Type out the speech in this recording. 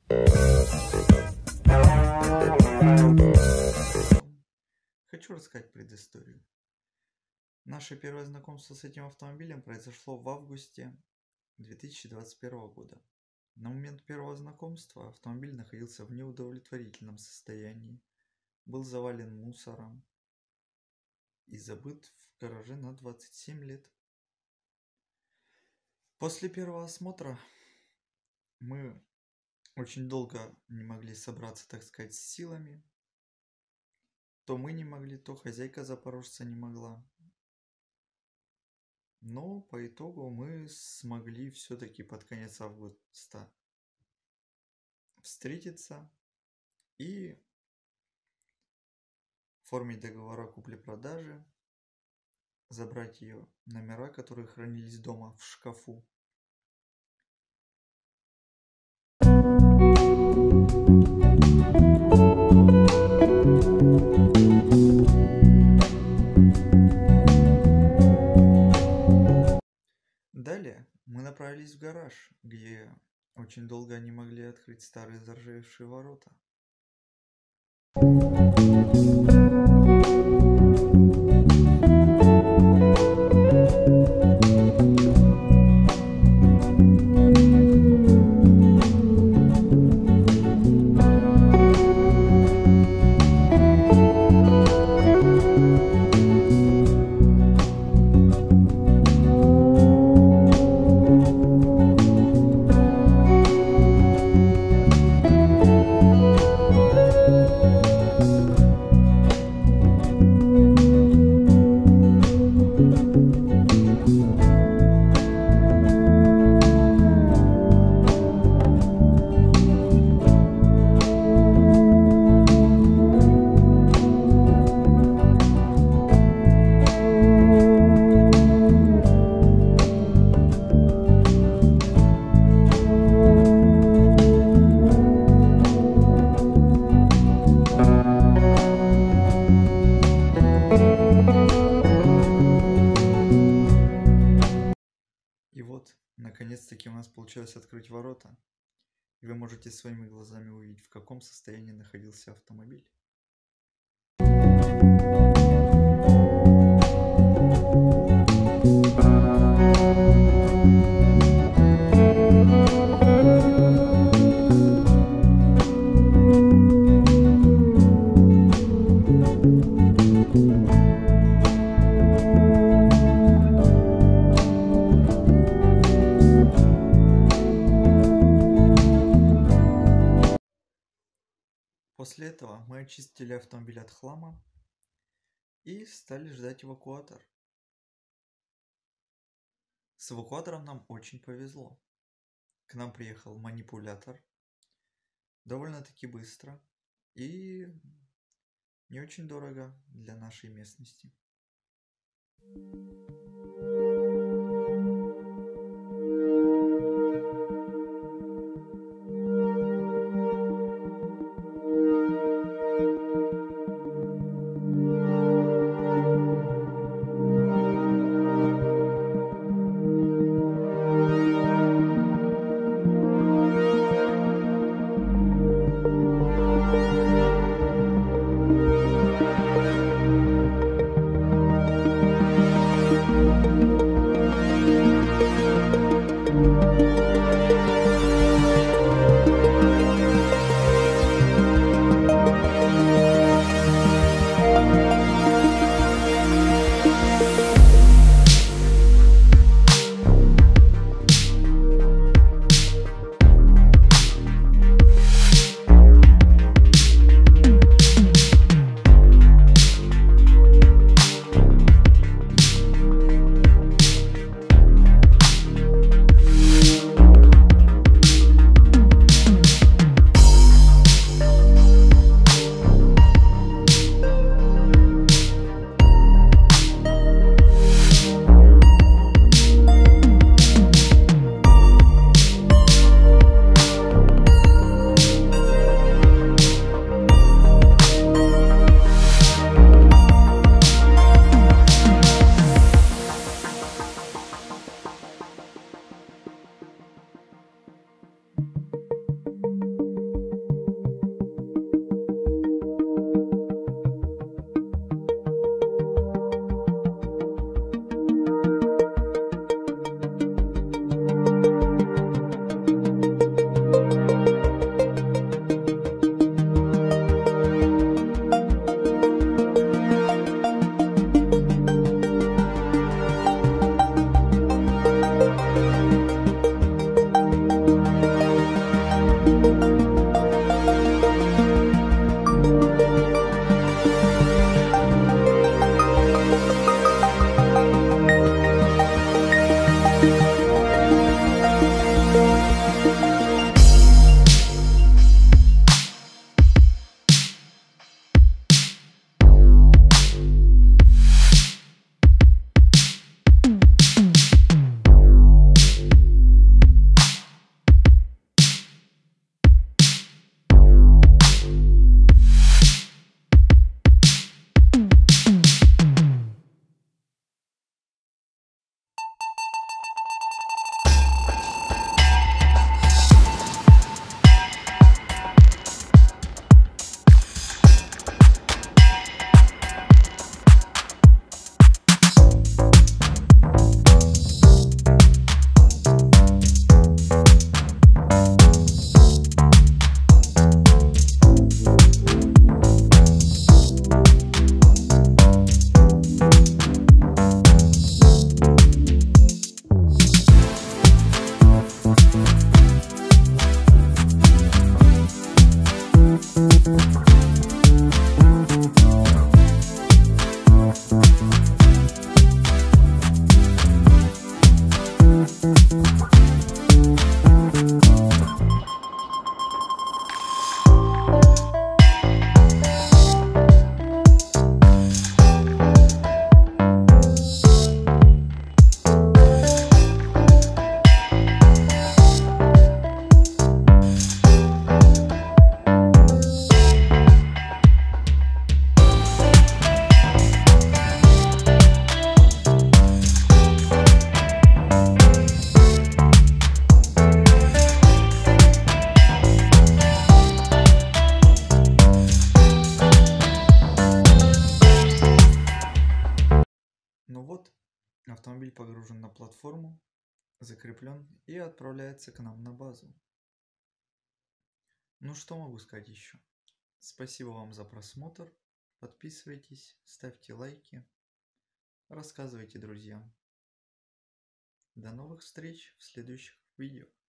Хочу рассказать предысторию. Наше первое знакомство с этим автомобилем произошло в августе 2021 года. На момент первого знакомства автомобиль находился в неудовлетворительном состоянии, был завален мусором и забыт в гараже на 27 лет. После первого осмотра мы очень долго не могли собраться, так сказать, с силами. То мы не могли, то хозяйка запорожца не могла. Но по итогу мы смогли все-таки под конец августа встретиться и оформить договора купли-продажи, забрать ее номера, которые хранились дома в шкафу. Далее мы направились в гараж, где очень долго не могли открыть старые заржавевшие ворота. И вот, наконец-таки у нас получилось открыть ворота, и вы можете своими глазами увидеть, в каком состоянии находился автомобиль. После этого мы очистили автомобиль от хлама и стали ждать эвакуатор. С эвакуатором нам очень повезло. К нам приехал манипулятор довольно-таки быстро и не очень дорого для нашей местности. Ну вот, автомобиль погружен на платформу, закреплен и отправляется к нам на базу. Ну что могу сказать еще? Спасибо вам за просмотр. Подписывайтесь, ставьте лайки, рассказывайте друзьям. До новых встреч в следующих видео.